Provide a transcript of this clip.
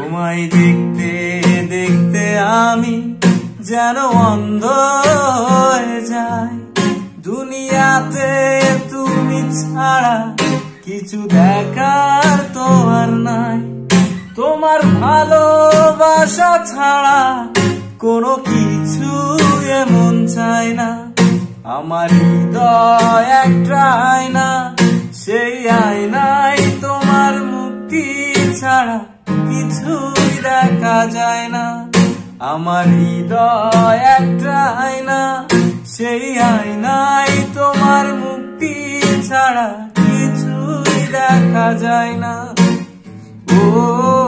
তোমায় দেখতে দেখতে আমি যেন অন্ধ হয়ে যাই। দুনিয়াতে তুমি ছাড়া কিছু দেখার তো আর নাই। তোমার ভালোবাসা ছাড়া কোনো কিছু এমন চাই না। আমার হৃদয় একটা আয়না, সেই আয়নায় তোমার মুক্তি ছাড়া কিছুই দেখা যায় না। আমার হৃদয় একটা আয়না, সেই আয়নায় তোমার মুক্তি ছাড়া কিছুই দেখা যায় না। ও